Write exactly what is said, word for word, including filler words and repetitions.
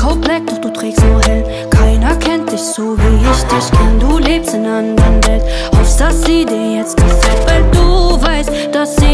Haut black, doch du trägst nur hell. Keiner kennt dich so wie ich dich kenn. Du lebst in einer anderen Welt. Hoffst, dass sie dir jetzt gefällt, weil du weißt, dass sie